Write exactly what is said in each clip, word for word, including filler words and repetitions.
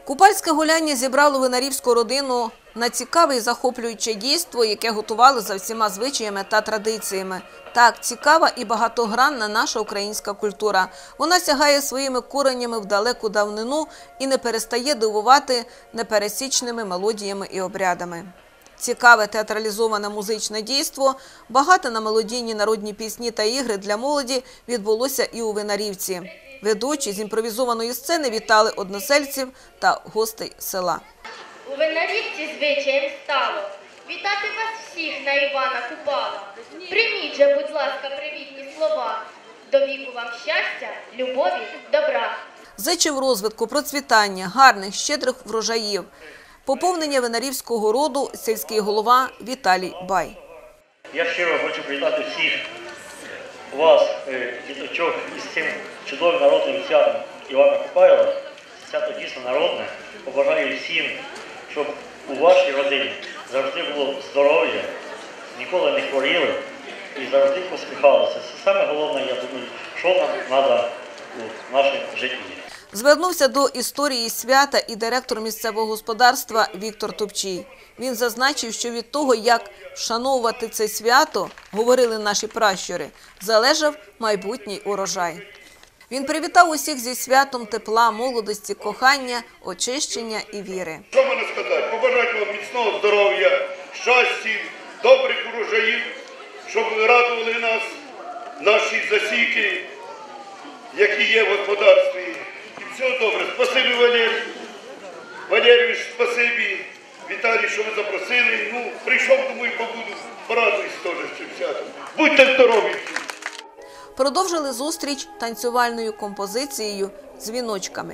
Купальське гуляння зібрало винарівську родину на цікаве і захоплююче дійство, яке готували за всіма звичаями та традиціями. Так, цікава і багатогранна наша українська культура. Вона сягає своїми коренями в далеку давнину і не перестає дивувати непересічними мелодіями і обрядами. Цікаве театралізоване музичне дійство, багате на мелодійні народні пісні та ігри для молоді відбулося і у Винарівці. Ведучі з імпровізованої сцени вітали односельців та гостей села. У Винарівці звичаєм стало вітати вас всіх на Івана Купала. Прийміть же, будь ласка, привітні слова. До віку вам щастя, любові, добра. Зичив розвитку, процвітання, гарних, щедрих врожаїв. Поповнення винарівського роду сільський голова Віталій Бай. Я щиро хочу привітати всіх вас, діточок, із цим чудовим народним святом Івана Купайла. Свято дійсно народне. Побажаю всім, щоб у вашій родині завжди було здоров'я, ніколи не хворіли і завжди посміхалися. Це саме головне, я думаю, що нам треба у нашому житті. Звернувся до історії свята і директор місцевого господарства Віктор Топчій. Він зазначив, що від того, як вшановувати це свято, говорили наші пращури, залежав майбутній урожай. Він привітав усіх зі святом тепла, молодості, кохання, очищення і віри. Що мене сказати? Побажати вам міцного здоров'я, щастя, добрих урожаїв, щоб радували нас наші засіки, які є в господарстві. І все добре. Спасибі, Валерій. Валерійович, спасибі. Віталій, що ви запросили. Ну, прийшов, думаю, побуду. Порадуюсь теж з цим святом. Будьте здорові! Продовжили зустріч танцювальною композицією «Дзвіночками».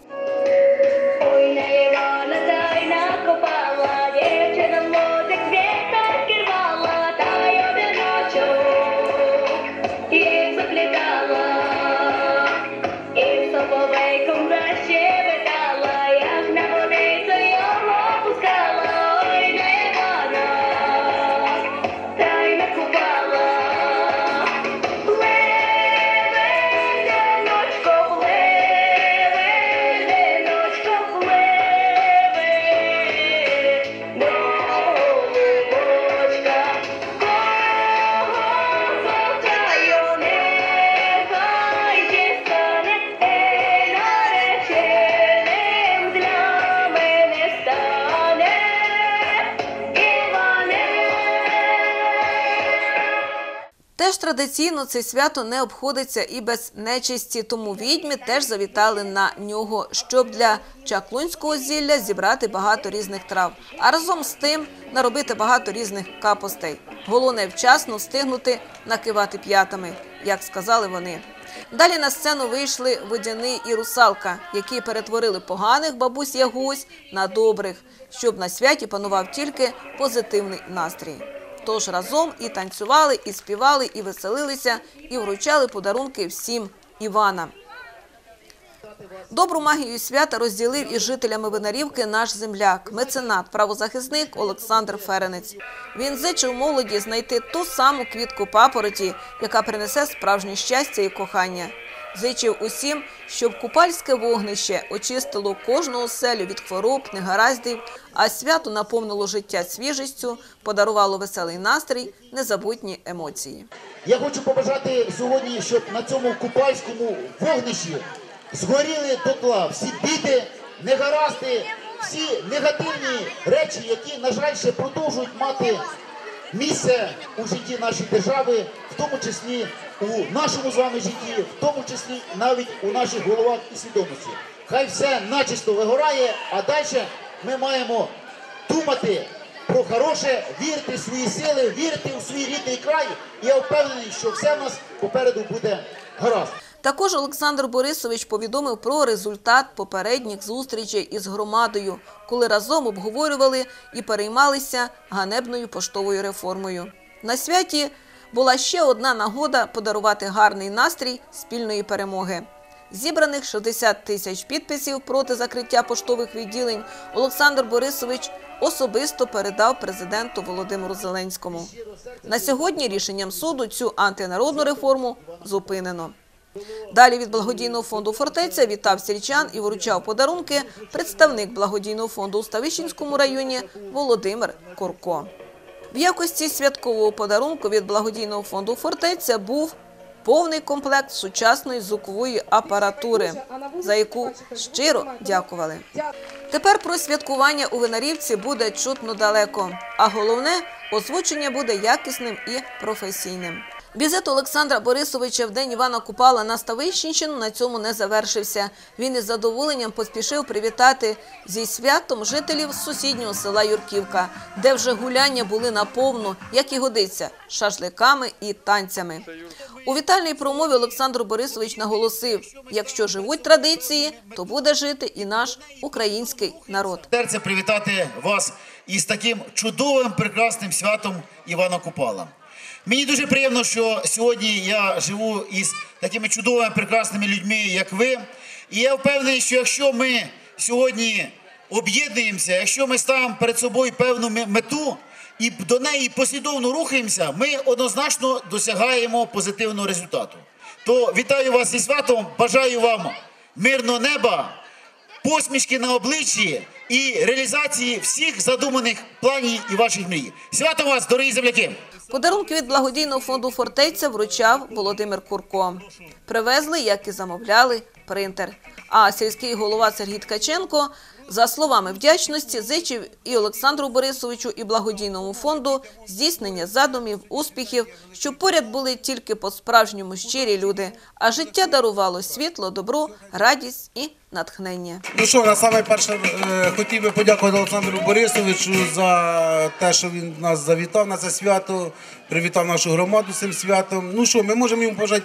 Теж традиційно це свято не обходиться і без нечисті, тому відьми теж завітали на нього, щоб для чаклунського зілля зібрати багато різних трав, а разом з тим наробити багато різних капостей. Головне вчасно встигнути накивати п'ятами, як сказали вони. Далі на сцену вийшли Водяний і Русалка, які перетворили поганих бабусь-ягусь на добрих, щоб на святі панував тільки позитивний настрій. Тож разом і танцювали, і співали, і веселилися, і вручали подарунки всім Івана. Добру магію свята розділив із жителями Винарівки наш земляк, меценат, правозахисник Олександр Ференець. Він зичив молоді знайти ту саму квітку папороті, яка принесе справжнє щастя і кохання. Зичив усім, щоб купальське вогнище очистило кожну оселю від хвороб, негараздів, а свято наповнило життя свіжістю, подарувало веселий настрій, незабутні емоції. Я хочу побажати сьогодні, щоб на цьому купальському вогнищі згоріли дотла всі біди, негаразди, всі негативні речі, які, на жаль, ще продовжують мати місце у житті нашої держави, в тому числі у нашому з вами житті, в тому числі навіть у наших головах і свідомості. Хай все начисто вигорає, а далі ми маємо думати про хороше, вірити в свої сили, вірити у свій рідний край. І я впевнений, що все в нас попереду буде гаразд. Також Олександр Борисович повідомив про результат попередніх зустрічей із громадою, коли разом обговорювали і переймалися ганебною поштовою реформою. На святі була ще одна нагода подарувати гарний настрій спільної перемоги. Зібраних шістдесят тисяч підписів проти закриття поштових відділень Олександр Борисович особисто передав президенту Володимиру Зеленському. На сьогодні рішенням суду цю антинародну реформу зупинено. Далі від благодійного фонду «Фортеця» вітав сільчан і вручав подарунки представник благодійного фонду у Ставищенському районі Володимир Курко. В якості святкового подарунку від благодійного фонду «Фортеця» був повний комплект сучасної звукової апаратури, за яку щиро дякували. Тепер про святкування у Винарівці буде чутно далеко, а головне – озвучення буде якісним і професійним. Візит Олександра Борисовича в день Івана Купала на Ставищенщину на цьому не завершився. Він із задоволенням поспішив привітати зі святом жителів сусіднього села Юрківка, де вже гуляння були наповну, як і годиться, шашликами і танцями. У вітальній промові Олександр Борисович наголосив, якщо живуть традиції, то буде жити і наш український народ. Серце привітати вас із таким чудовим, прекрасним святом Івана Купала. Мені дуже приємно, що сьогодні я живу із такими чудовими, прекрасними людьми, як ви. І я впевнений, що якщо ми сьогодні об'єднуємося, якщо ми ставимо перед собою певну мету і до неї послідовно рухаємося, ми однозначно досягаємо позитивного результату. То вітаю вас зі святом, бажаю вам мирного неба, посмішки на обличчі і реалізації всіх задуманих планів і ваших мрій. Свято вас, дорогі земляки! Подарунки від благодійного фонду «Фортеця» вручав Володимир Курко. Привезли, як і замовляли, принтер. А сільський голова Сергій Ткаченко, за словами вдячності, зичив і Олександру Борисовичу, і благодійному фонду здійснення задумів, успіхів, щоб поряд були тільки по-справжньому щирі люди, а життя дарувало світло, добро, радість і натхнення. Ну що, насамперше е, хотів би подякувати Олександру Борисовичу за те, що він нас завітав на це свято, привітав нашу громаду з цим святом. Ну що, ми можемо йому побажати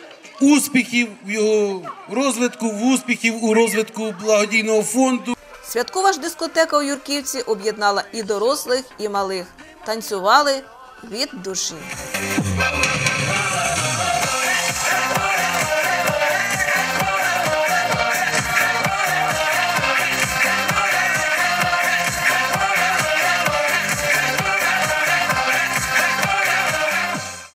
успіхів в його розвитку, в успіхів у розвитку благодійного фонду. Святкова ж дискотека у Юрківці об'єднала і дорослих, і малих. Танцювали від душі.